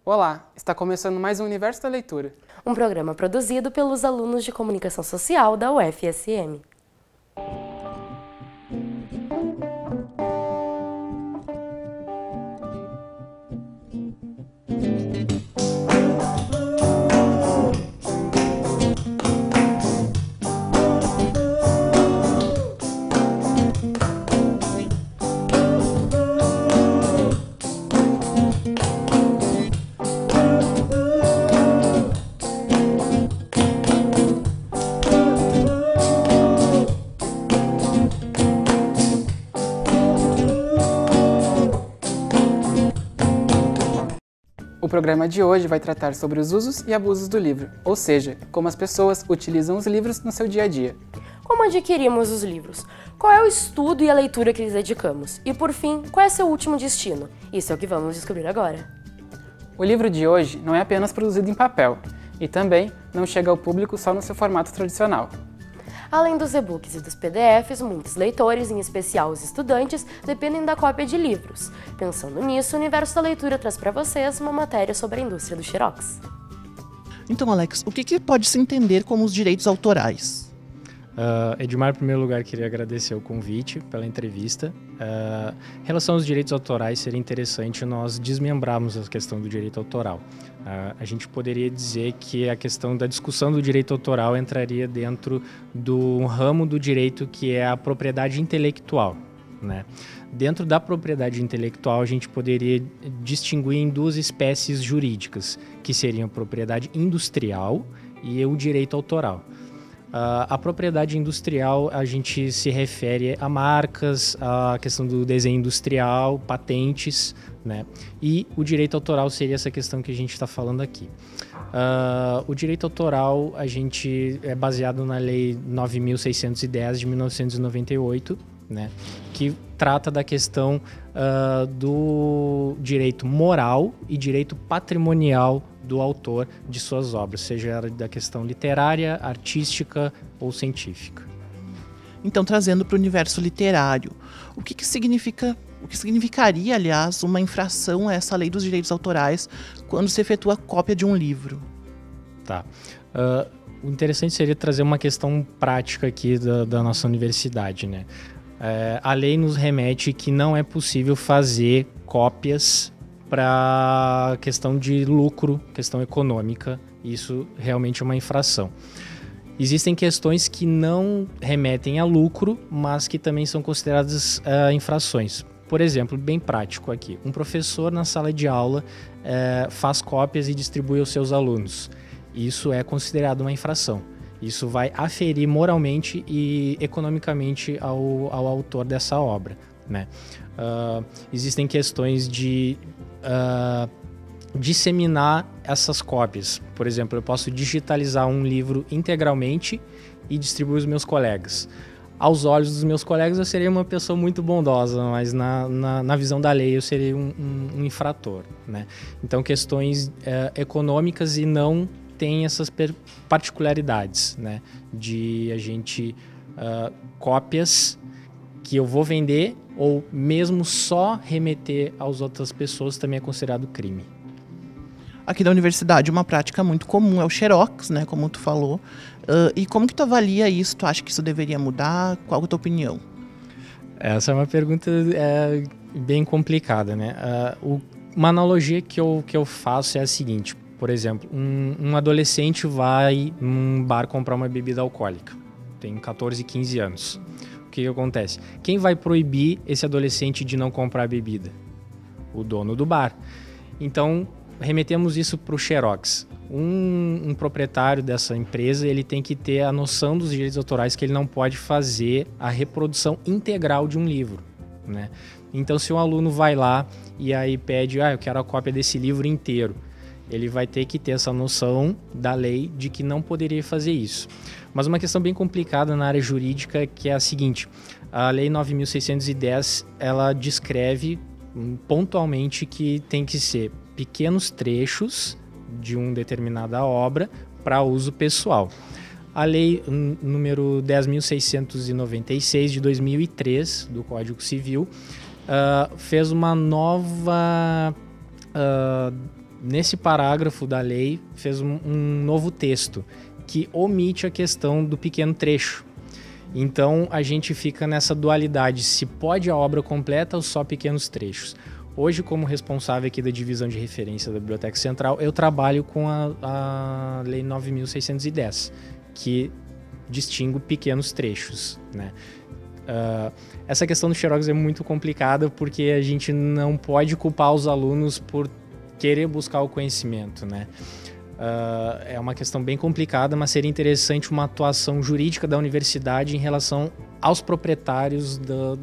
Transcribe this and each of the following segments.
Olá, está começando mais um Universo da Leitura. Um programa produzido pelos alunos de Comunicação Social da UFSM. O programa de hoje vai tratar sobre os usos e abusos do livro, ou seja, como as pessoas utilizam os livros no seu dia a dia. Como adquirimos os livros? Qual é o estudo e a leitura que lhes dedicamos? E por fim, qual é seu último destino? Isso é o que vamos descobrir agora. O livro de hoje não é apenas produzido em papel, e também não chega ao público só no seu formato tradicional. Além dos e-books e dos PDFs, muitos leitores, em especial os estudantes, dependem da cópia de livros. Pensando nisso, o Universo da Leitura traz para vocês uma matéria sobre a indústria do Xerox. Então, Alex, o que pode se entender como os direitos autorais? Edmar, em primeiro lugar, queria agradecer o convite pela entrevista. Em relação aos direitos autorais, seria interessante nós desmembrarmos a questão do direito autoral. A gente poderia dizer que a questão da discussão do direito autoral entraria dentro do ramo do direito que é a propriedade intelectual, né? Dentro da propriedade intelectual, a gente poderia distinguir em duas espécies jurídicas, que seriam a propriedade industrial e o direito autoral. A propriedade industrial, a gente se refere a marcas, a questão do desenho industrial, patentes, né? E o direito autoral seria essa questão que a gente está falando aqui. O direito autoral, a gente é baseado na Lei 9.610 de 1998, né? Que trata da questão do direito moral e direito patrimonial do autor de suas obras, seja da questão literária, artística ou científica. Então, trazendo para o universo literário, o que significaria, aliás, uma infração a essa lei dos direitos autorais quando se efetua a cópia de um livro? Tá. O interessante seria trazer uma questão prática aqui da nossa universidade, né? A lei nos remete que não é possível fazer cópias para questão de lucro, questão econômica. Isso realmente é uma infração. Existem questões que não remetem a lucro, mas que também são consideradas infrações. Por exemplo, bem prático aqui, um professor na sala de aula faz cópias e distribui aos seus alunos. Isso é considerado uma infração. Isso vai aferir moralmente e economicamente ao autor dessa obra, né? Existem questões de disseminar essas cópias. Por exemplo, eu posso digitalizar um livro integralmente e distribuir aos meus colegas. Aos olhos dos meus colegas eu seria uma pessoa muito bondosa, mas na visão da lei eu seria um infrator, né? Então questões econômicas e não tem essas particularidades, né? De a gente cópias que eu vou vender ou mesmo só remeter às outras pessoas também é considerado crime. Aqui na universidade, uma prática muito comum é o Xerox, né, como tu falou. E como que tu avalia isso? Tu acha que isso deveria mudar? Qual é a tua opinião? Essa é uma pergunta bem complicada, né? Uma analogia que eu faço é a seguinte. Por exemplo, um adolescente vai num bar comprar uma bebida alcoólica. Tem 14, 15 anos. O que acontece? Quem vai proibir esse adolescente de não comprar a bebida? O dono do bar. Então, remetemos isso para o Xerox. Um proprietário dessa empresa, ele tem que ter a noção dos direitos autorais que ele não pode fazer a reprodução integral de um livro, né? Então, se um aluno vai lá e aí pede, eu quero a cópia desse livro inteiro, ele vai ter que ter essa noção da lei de que não poderia fazer isso. Mas uma questão bem complicada na área jurídica que é a seguinte: a Lei 9.610, ela descreve pontualmente que tem que ser pequenos trechos de uma determinada obra para uso pessoal. A Lei número 10.696 de 2003 do Código Civil fez uma nova nesse parágrafo da lei, fez um novo texto que omite a questão do pequeno trecho. Então, a gente fica nessa dualidade, se pode a obra completa ou só pequenos trechos. Hoje, como responsável aqui da divisão de referência da Biblioteca Central, eu trabalho com a Lei 9.610, que distingue pequenos trechos, né? Essa questão do Xerox é muito complicada porque a gente não pode culpar os alunos por querer buscar o conhecimento, né? É uma questão bem complicada, mas seria interessante uma atuação jurídica da universidade em relação aos proprietários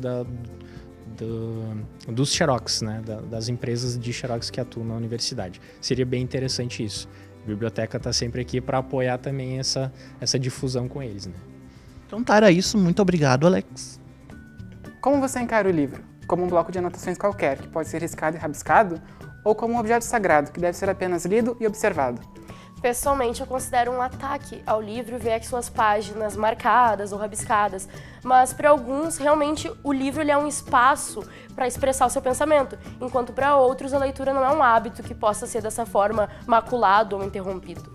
dos Xerox, né? Das empresas de Xerox que atuam na universidade. Seria bem interessante isso. A biblioteca está sempre aqui para apoiar também essa difusão com eles, né? Então tá, era isso. Muito obrigado, Alex. Como você encara o livro? Como um bloco de anotações qualquer, que pode ser riscado e rabiscado, ou como um objeto sagrado, que deve ser apenas lido e observado? Pessoalmente, eu considero um ataque ao livro ver as suas páginas marcadas ou rabiscadas, mas para alguns, realmente, o livro ele é um espaço para expressar o seu pensamento, enquanto para outros a leitura não é um hábito que possa ser dessa forma maculado ou interrompido.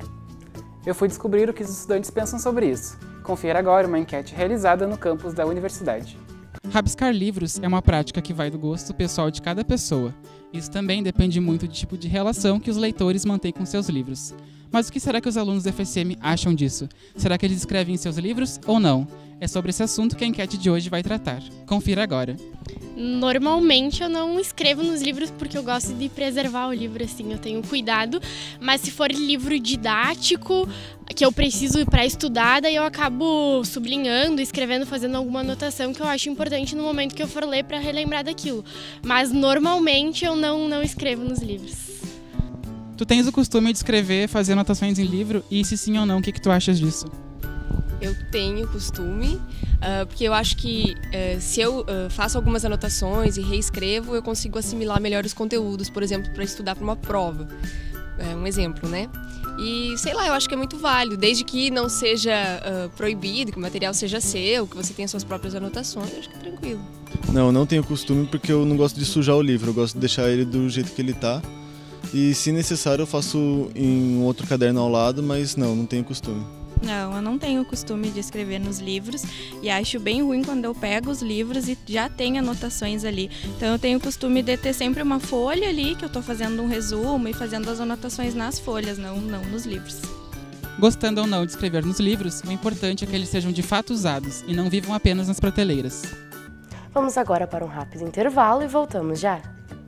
Eu fui descobrir o que os estudantes pensam sobre isso. Confira agora uma enquete realizada no campus da universidade. Rabiscar livros é uma prática que vai do gosto pessoal de cada pessoa. Isso também depende muito do tipo de relação que os leitores mantêm com seus livros. Mas o que será que os alunos da FSM acham disso? Será que eles escrevem em seus livros ou não? É sobre esse assunto que a enquete de hoje vai tratar. Confira agora. Normalmente eu não escrevo nos livros porque eu gosto de preservar o livro, assim, eu tenho cuidado, mas se for livro didático, que eu preciso para estudar, daí eu acabo sublinhando, escrevendo, fazendo alguma anotação que eu acho importante no momento que eu for ler para relembrar daquilo. Mas normalmente eu não escrevo nos livros. Tu tens o costume de escrever, fazer anotações em livro, e se sim ou não, o que tu achas disso? Eu tenho costume, porque eu acho que se eu faço algumas anotações e reescrevo, eu consigo assimilar melhor os conteúdos, por exemplo, para estudar para uma prova. É um exemplo, né? E, sei lá, eu acho que é muito válido, desde que não seja proibido, que o material seja seu, que você tenha suas próprias anotações, eu acho que é tranquilo. Não tenho costume porque eu não gosto de sujar o livro, eu gosto de deixar ele do jeito que ele tá. E, se necessário, eu faço em um outro caderno ao lado, mas não tenho costume. Não, eu não tenho o costume de escrever nos livros e acho bem ruim quando eu pego os livros e já tem anotações ali. Então eu tenho o costume de ter sempre uma folha ali, que eu estou fazendo um resumo e fazendo as anotações nas folhas, não nos livros. Gostando ou não de escrever nos livros, o importante é que eles sejam de fato usados e não vivam apenas nas prateleiras. Vamos agora para um rápido intervalo e voltamos já.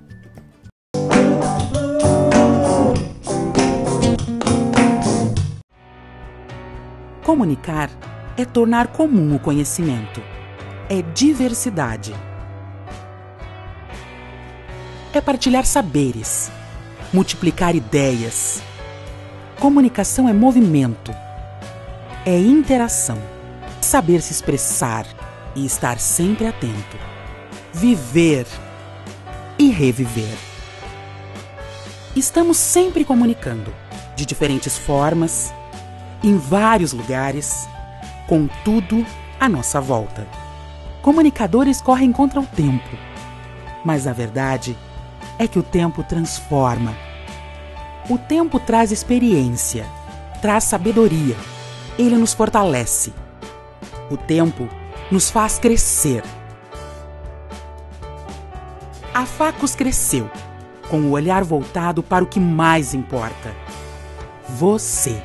Comunicar é tornar comum o conhecimento. É diversidade. É partilhar saberes, multiplicar ideias. Comunicação é movimento. É interação. Saber se expressar e estar sempre atento. Viver e reviver. Estamos sempre comunicando, de diferentes formas, em vários lugares, com tudo à nossa volta. Comunicadores correm contra o tempo, mas a verdade é que o tempo transforma. O tempo traz experiência, traz sabedoria, ele nos fortalece. O tempo nos faz crescer. A Facus cresceu, com o olhar voltado para o que mais importa: você.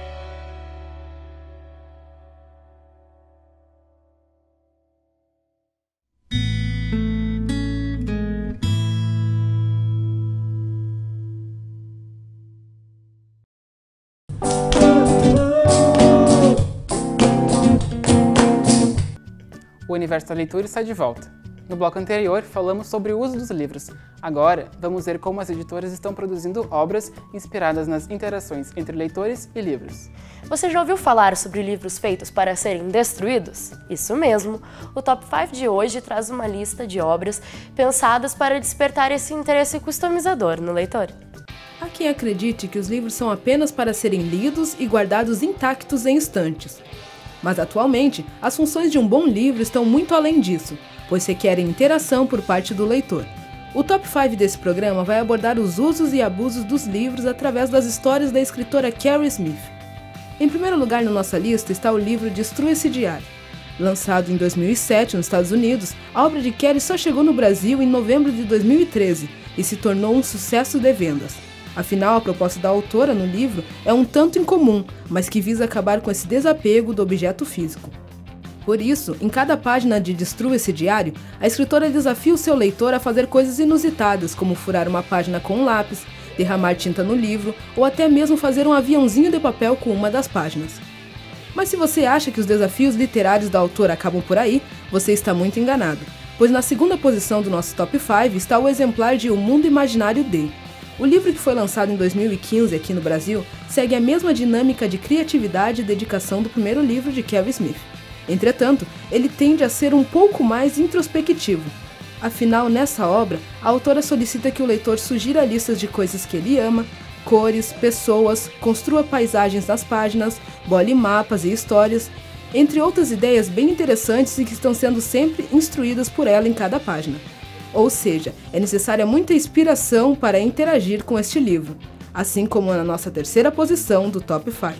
O Universo da Leitura está de volta. No bloco anterior, falamos sobre o uso dos livros. Agora, vamos ver como as editoras estão produzindo obras inspiradas nas interações entre leitores e livros. Você já ouviu falar sobre livros feitos para serem destruídos? Isso mesmo! O Top 5 de hoje traz uma lista de obras pensadas para despertar esse interesse customizador no leitor. Há quem acredite que os livros são apenas para serem lidos e guardados intactos em estantes. Mas atualmente, as funções de um bom livro estão muito além disso, pois requerem interação por parte do leitor. O Top 5 desse programa vai abordar os usos e abusos dos livros através das histórias da escritora Carrie Smith. Em primeiro lugar na nossa lista está o livro Destrua esse Diário. Lançado em 2007 nos Estados Unidos, a obra de Carrie só chegou no Brasil em novembro de 2013 e se tornou um sucesso de vendas. Afinal, a proposta da autora no livro é um tanto incomum, mas que visa acabar com esse desapego do objeto físico. Por isso, em cada página de Destrua esse Diário, a escritora desafia o seu leitor a fazer coisas inusitadas, como furar uma página com um lápis, derramar tinta no livro ou até mesmo fazer um aviãozinho de papel com uma das páginas. Mas se você acha que os desafios literários da autora acabam por aí, você está muito enganado, pois na segunda posição do nosso Top 5 está o exemplar de O Mundo Imaginário D. O livro, que foi lançado em 2015 aqui no Brasil, segue a mesma dinâmica de criatividade e dedicação do primeiro livro de Carrie Smith. Entretanto, ele tende a ser um pouco mais introspectivo. Afinal, nessa obra, a autora solicita que o leitor sugira listas de coisas que ele ama, cores, pessoas, construa paisagens nas páginas, bole mapas e histórias, entre outras ideias bem interessantes e que estão sendo sempre instruídas por ela em cada página. Ou seja, é necessária muita inspiração para interagir com este livro, assim como na nossa terceira posição do Top 5.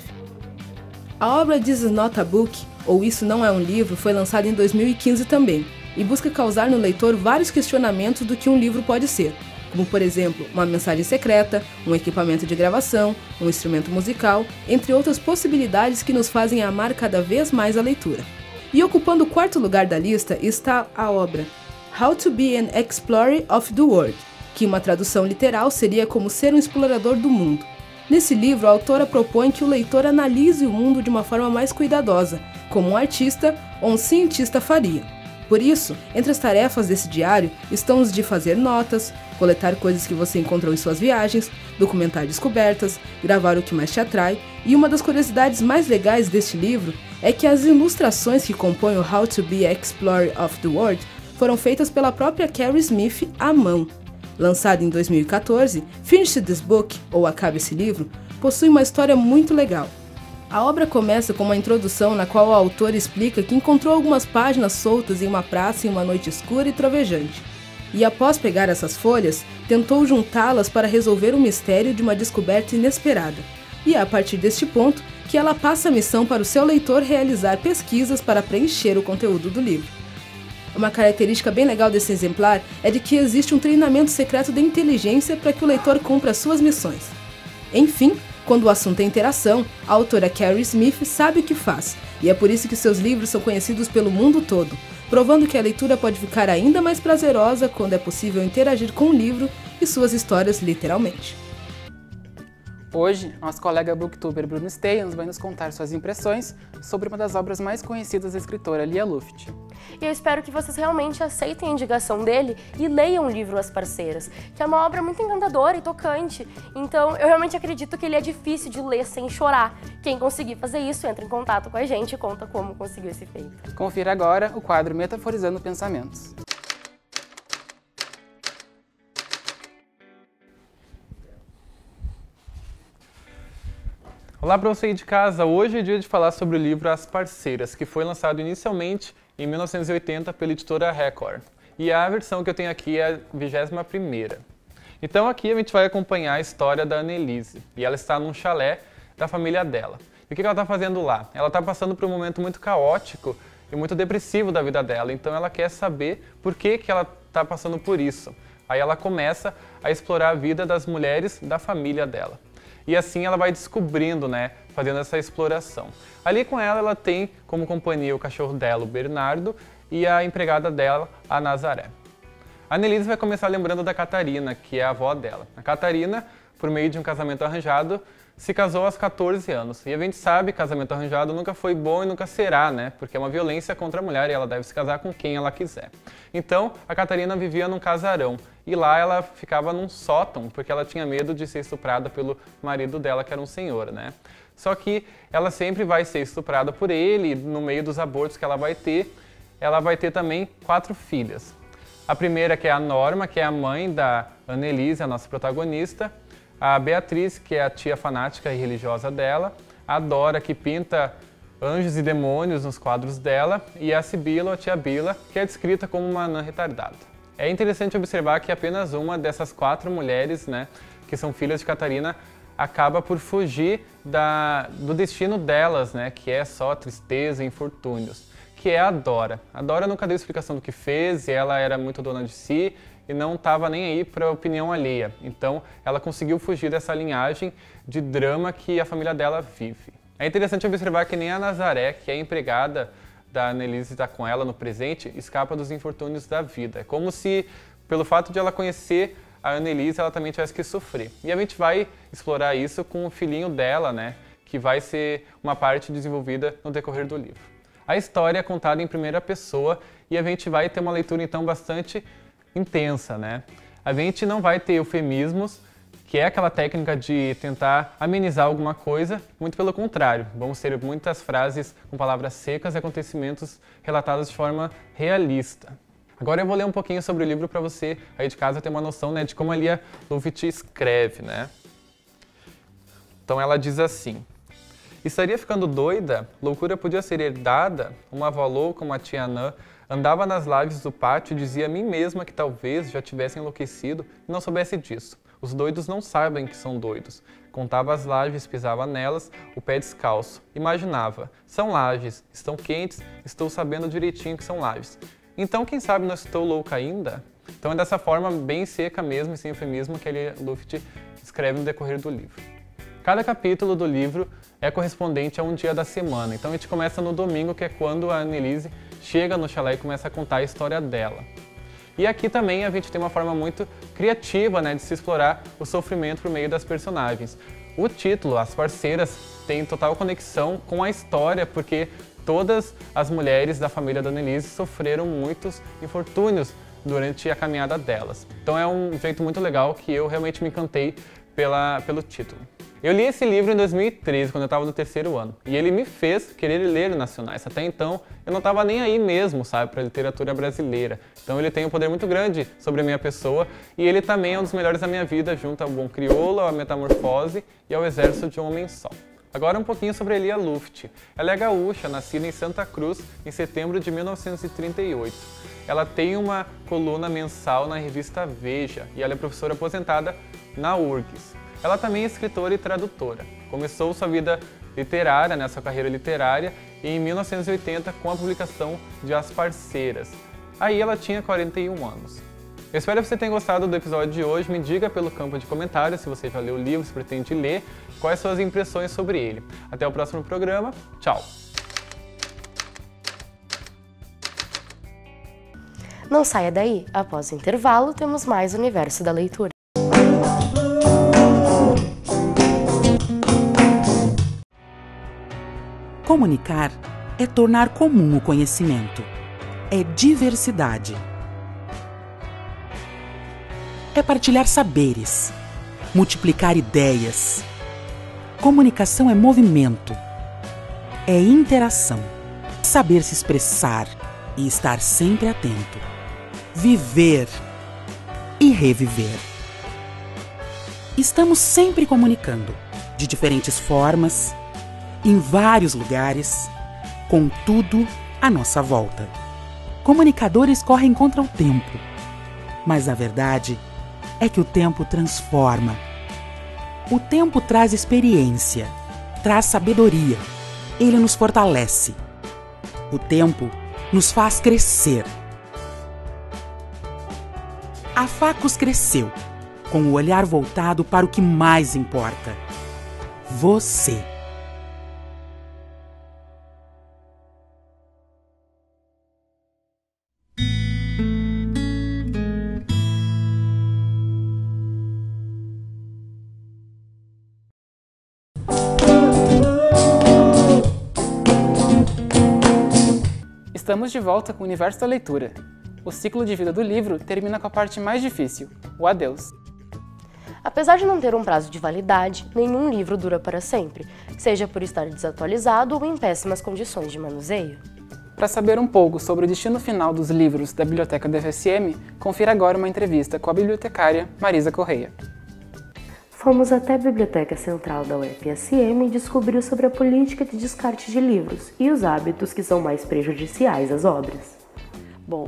A obra This Is Not a Book, ou Isso Não é um Livro, foi lançada em 2015 também, e busca causar no leitor vários questionamentos do que um livro pode ser, como por exemplo, uma mensagem secreta, um equipamento de gravação, um instrumento musical, entre outras possibilidades que nos fazem amar cada vez mais a leitura. E ocupando o quarto lugar da lista está a obra How to be an Explorer of the World, que uma tradução literal seria como ser um explorador do mundo. Nesse livro, a autora propõe que o leitor analise o mundo de uma forma mais cuidadosa, como um artista ou um cientista faria. Por isso, entre as tarefas desse diário estão os de fazer notas, coletar coisas que você encontrou em suas viagens, documentar descobertas, gravar o que mais te atrai, e uma das curiosidades mais legais deste livro é que as ilustrações que compõem o How to be an Explorer of the World foram feitas pela própria Carrie Smith à mão. Lançado em 2014, Finish This Book, ou Acabe Esse Livro, possui uma história muito legal. A obra começa com uma introdução na qual o autor explica que encontrou algumas páginas soltas em uma praça em uma noite escura e trovejante. E após pegar essas folhas, tentou juntá-las para resolver o mistério de uma descoberta inesperada. E é a partir deste ponto que ela passa a missão para o seu leitor realizar pesquisas para preencher o conteúdo do livro. Uma característica bem legal desse exemplar é de que existe um treinamento secreto de inteligência para que o leitor cumpra suas missões. Enfim, quando o assunto é interação, a autora Carrie Smith sabe o que faz, e é por isso que seus livros são conhecidos pelo mundo todo, provando que a leitura pode ficar ainda mais prazerosa quando é possível interagir com o livro e suas histórias literalmente. Hoje, nosso colega booktuber Bruno Steyans vai nos contar suas impressões sobre uma das obras mais conhecidas da escritora Lia Luft. E eu espero que vocês realmente aceitem a indicação dele e leiam o livro As Parceiras, que é uma obra muito encantadora e tocante. Então, eu realmente acredito que ele é difícil de ler sem chorar. Quem conseguir fazer isso, entra em contato com a gente e conta como conseguiu esse feito. Confira agora o quadro Metaforizando Pensamentos. Olá para você aí de casa, hoje é dia de falar sobre o livro As Parceiras, que foi lançado inicialmente em 1980 pela editora Record. E a versão que eu tenho aqui é a 21ª. Então aqui a gente vai acompanhar a história da Annelise, e ela está num chalé da família dela. E o que ela está fazendo lá? Ela está passando por um momento muito caótico e muito depressivo da vida dela, então ela quer saber por que ela está passando por isso. Aí ela começa a explorar a vida das mulheres da família dela. E assim ela vai descobrindo, fazendo essa exploração. Ali com ela, ela tem como companhia o cachorro dela, o Bernardo, e a empregada dela, a Nazaré. A Annelise vai começar lembrando da Catarina, que é a avó dela. A Catarina, por meio de um casamento arranjado, se casou aos 14 anos. E a gente sabe que casamento arranjado nunca foi bom e nunca será, porque é uma violência contra a mulher e ela deve se casar com quem ela quiser. Então, a Catarina vivia num casarão e lá ela ficava num sótão, porque ela tinha medo de ser estuprada pelo marido dela, que era um senhor, Só que ela sempre vai ser estuprada por ele, e no meio dos abortos que ela vai ter também 4 filhas. A primeira, que é a Norma, que é a mãe da Annelise, a nossa protagonista, a Beatriz, que é a tia fanática e religiosa dela, a Dora, que pinta anjos e demônios nos quadros dela, e a Sibila, a tia Bila, que é descrita como uma anã retardada. É interessante observar que apenas uma dessas 4 mulheres, né, que são filhas de Catarina, acaba por fugir do destino delas, né, que é só tristeza e infortúnios, que é a Dora. A Dora nunca deu explicação do que fez, e ela era muito dona de si e não estava nem aí para a opinião alheia. Então, ela conseguiu fugir dessa linhagem de drama que a família dela vive. É interessante observar que nem a Nazaré, que é empregada da Annelise e está com ela no presente, escapa dos infortúnios da vida. É como se, pelo fato de ela conhecer a Annelise, ela também tivesse que sofrer. E a gente vai explorar isso com o filhinho dela, né, que vai ser uma parte desenvolvida no decorrer do livro. A história é contada em primeira pessoa e a gente vai ter uma leitura, então, bastante intensa, né? A gente não vai ter eufemismos, que é aquela técnica de tentar amenizar alguma coisa, muito pelo contrário. Vamos ter muitas frases com palavras secas e acontecimentos relatados de forma realista. Agora eu vou ler um pouquinho sobre o livro para você aí de casa ter uma noção, né, de como a Lia Luft escreve, né? Então ela diz assim: estaria ficando doida? Loucura podia ser herdada? Uma avó louca, uma tia Anã, andava nas lajes do pátio e dizia a mim mesma que talvez já tivesse enlouquecido e não soubesse disso. Os doidos não sabem que são doidos. Contava as lajes, pisava nelas, o pé descalço. Imaginava, são lajes, estão quentes, estou sabendo direitinho que são lajes. Então, quem sabe não estou louca ainda? Então é dessa forma bem seca mesmo e sem eufemismo que a Lia Luft escreve no decorrer do livro. Cada capítulo do livro é correspondente a um dia da semana. Então a gente começa no domingo, que é quando a Annelise chega no chalé e começa a contar a história dela. E aqui também a gente tem uma forma muito criativa, né, de se explorar o sofrimento por meio das personagens. O título, As Parceiras, tem total conexão com a história, porque todas as mulheres da família da Annelise sofreram muitos infortúnios durante a caminhada delas. Então é um jeito muito legal que eu realmente me encantei pelo título. Eu li esse livro em 2013, quando eu estava no 3º ano, e ele me fez querer ler nacionais. Até então, eu não estava nem aí mesmo, sabe, para a literatura brasileira. Então ele tem um poder muito grande sobre a minha pessoa, e ele também é um dos melhores da minha vida, junto ao Bom Crioulo, à Metamorfose e ao Exército de um Homem Só. Agora um pouquinho sobre a Lia Luft. Ela é gaúcha, nascida em Santa Cruz em setembro de 1938. Ela tem uma coluna mensal na revista Veja, e ela é professora aposentada na URGS. Ela também é escritora e tradutora. Começou sua vida literária, né, sua carreira literária, em 1980 com a publicação de As Parceiras. Aí ela tinha 41 anos. Eu espero que você tenha gostado do episódio de hoje. Me diga pelo campo de comentários se você já leu o livro, se pretende ler, quais suas impressões sobre ele. Até o próximo programa. Tchau! Não saia daí. Após o intervalo, temos mais Universo da Leitura. Comunicar é tornar comum o conhecimento. É diversidade. É partilhar saberes, multiplicar ideias. Comunicação é movimento. É interação. Saber se expressar e estar sempre atento. Viver e reviver. Estamos sempre comunicando, de diferentes formas, em vários lugares, com tudo à nossa volta. Comunicadores correm contra o tempo, mas a verdade é que o tempo transforma. O tempo traz experiência, traz sabedoria, ele nos fortalece. O tempo nos faz crescer. A Facus cresceu, com o olhar voltado para o que mais importa: você. Estamos de volta com o Universo da Leitura. O ciclo de vida do livro termina com a parte mais difícil, o adeus. Apesar de não ter um prazo de validade, nenhum livro dura para sempre, seja por estar desatualizado ou em péssimas condições de manuseio. Para saber um pouco sobre o destino final dos livros da biblioteca da UFSM, confira agora uma entrevista com a bibliotecária Marisa Correia. Fomos até a Biblioteca Central da UFSM e descobriu sobre a política de descarte de livros e os hábitos que são mais prejudiciais às obras. Bom,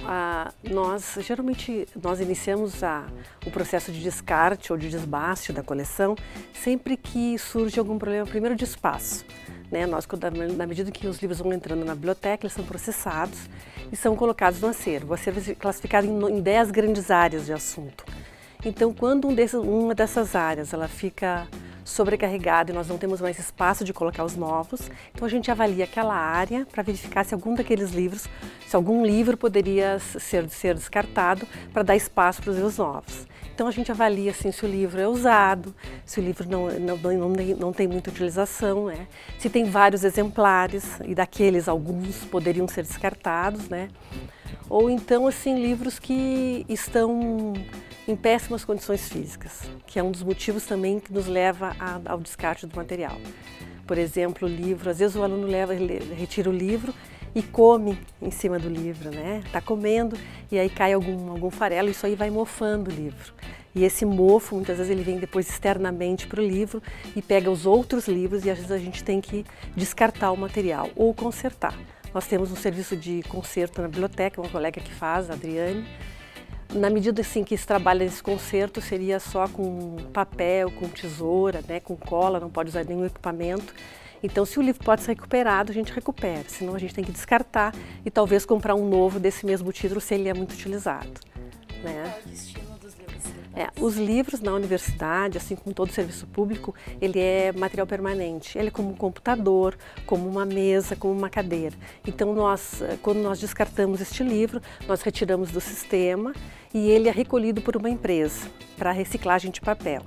geralmente nós iniciamos o processo de descarte ou de desbaste da coleção sempre que surge algum problema, primeiro de espaço. Né? Na medida que os livros vão entrando na biblioteca, eles são processados e são colocados no acervo. O acervo é classificado em 10 grandes áreas de assunto. Então, quando uma dessas áreas ela fica sobrecarregada e nós não temos mais espaço de colocar os novos, então a gente avalia aquela área para verificar se algum daqueles livros, se algum livro poderia ser descartado para dar espaço para os livros novos. Então a gente avalia assim, se o livro é usado, se o livro não tem muita utilização, né? Se tem vários exemplares e daqueles alguns poderiam ser descartados, né? Ou então assim, livros que estão em péssimas condições físicas, que é um dos motivos também que nos leva ao descarte do material. Por exemplo, o livro, às vezes o aluno retira o livro e come em cima do livro, né? Tá comendo e aí cai algum farelo, isso aí vai mofando o livro. E esse mofo, muitas vezes ele vem depois externamente para o livro e pega os outros livros e às vezes a gente tem que descartar o material ou consertar. Nós temos um serviço de conserto na biblioteca, uma colega que faz, a Adriane. Na medida assim, que se trabalha nesse conserto, seria só com papel, com tesoura, né, com cola, não pode usar nenhum equipamento. Então, se o livro pode ser recuperado, a gente recupera, senão a gente tem que descartar e talvez comprar um novo desse mesmo título se ele é muito utilizado. Né? Qual é o estilo dos livros? Os livros na universidade, assim como todo serviço público, ele é material permanente. Ele é como um computador, como uma mesa, como uma cadeira. Então, quando nós descartamos este livro, nós retiramos do sistema e ele é recolhido por uma empresa para reciclagem de papel.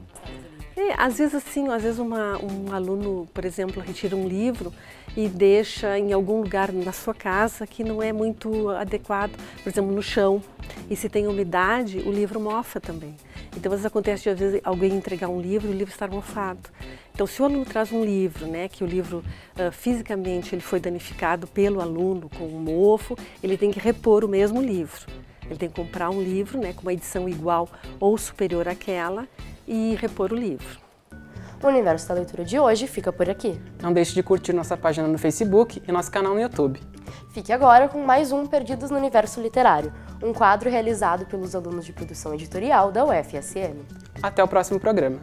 Às vezes um aluno, por exemplo, retira um livro e deixa em algum lugar na sua casa que não é muito adequado, por exemplo, no chão. E se tem umidade, o livro mofa também. Então, às vezes acontece de às vezes, alguém entregar um livro e o livro estar mofado. Então, se o aluno traz um livro, né, que o livro fisicamente ele foi danificado pelo aluno com um mofo, ele tem que repor o mesmo livro. Ele tem que comprar um livro, né, com uma edição igual ou superior àquela e repor o livro. O Universo da Leitura de hoje fica por aqui. Não deixe de curtir nossa página no Facebook e nosso canal no YouTube. Fique agora com mais um Perdidos no Universo Literário, um quadro realizado pelos alunos de produção editorial da UFSM. Até o próximo programa.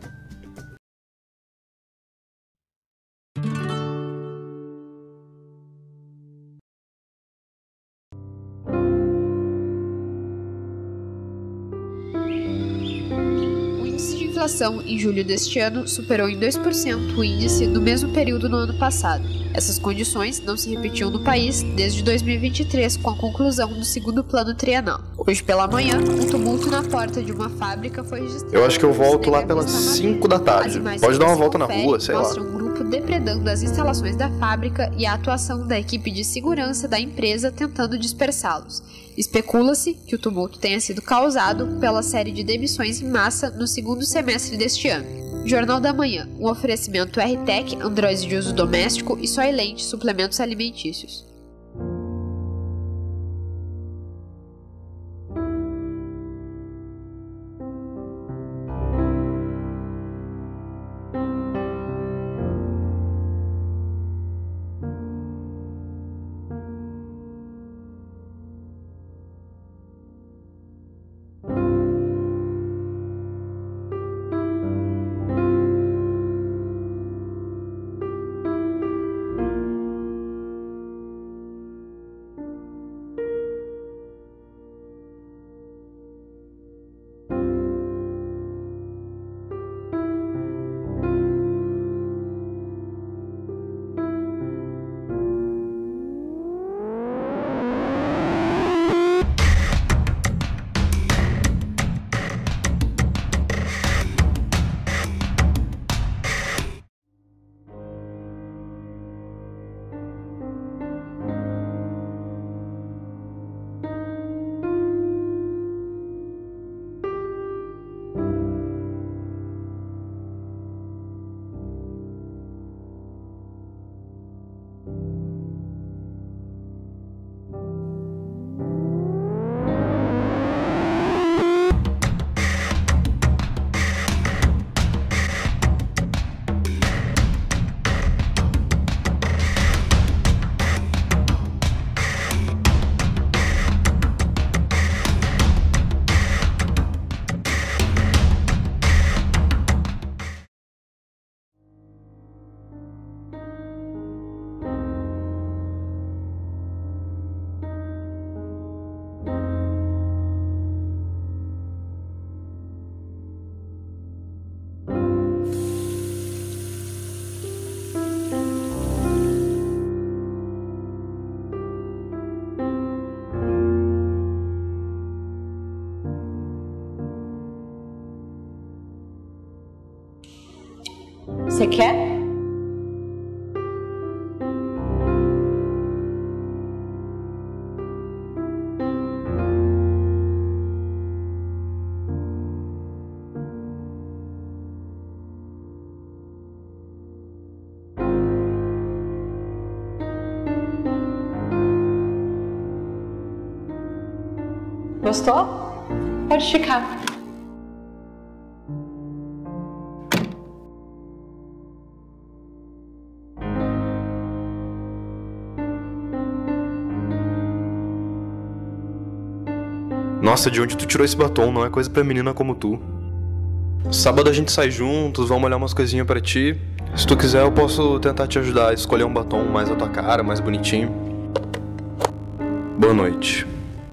A inflação em julho deste ano superou em 2% o índice do mesmo período no ano passado. Essas condições não se repetiam no país desde 2023, com a conclusão do segundo plano trienal. Hoje pela manhã, um tumulto na porta de uma fábrica foi registrado. Eu acho que eu volto lá pelas 5 da tarde. Pode dar uma volta na rua, sei lá. Mostra um grupo depredando as instalações da fábrica e a atuação da equipe de segurança da empresa tentando dispersá-los. Especula-se que o tumulto tenha sido causado pela série de demissões em massa no segundo semestre deste ano. Jornal da Manhã, um oferecimento R-Tech, Android de uso doméstico e Soylent, suplementos alimentícios. Você quer? Gostou? Pode esticar. Nossa, de onde tu tirou esse batom? Não é coisa pra menina como tu. Sábado a gente sai juntos, vamos olhar umas coisinhas pra ti. Se tu quiser, eu posso tentar te ajudar a escolher um batom mais à tua cara, mais bonitinho. Boa noite.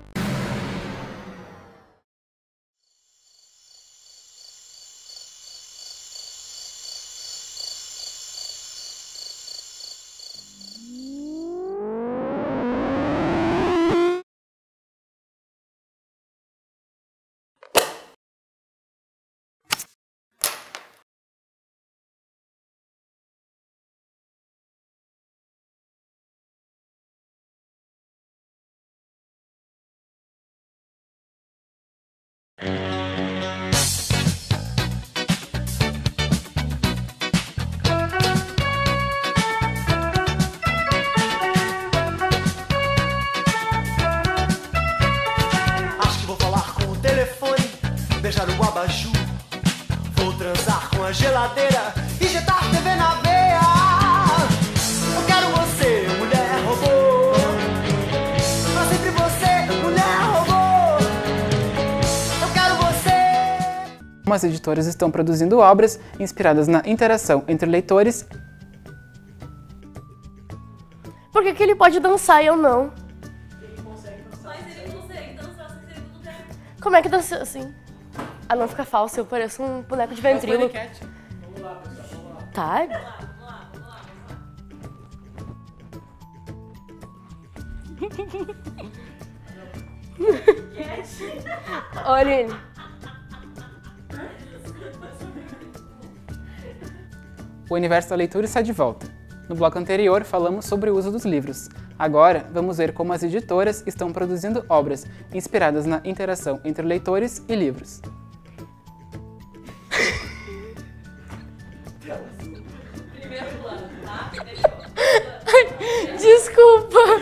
Acho que vou falar com o telefone, beijar o abajur. Vou transar com a geladeira, injetar TV na veia. Eu quero você, mulher robô. Pra sempre você, mulher robô. Eu quero você. Algumas editoras estão produzindo obras inspiradas na interação entre leitores. Por que ele pode dançar e eu não? Como é que dança assim? Ah, não fica falso, eu pareço um boneco de ventrilo. Vamos lá, pessoal, vamos lá. Tá? Olha ele. O universo da leitura está de volta. No bloco anterior, falamos sobre o uso dos livros. Agora, vamos ver como as editoras estão produzindo obras inspiradas na interação entre leitores e livros. Desculpa.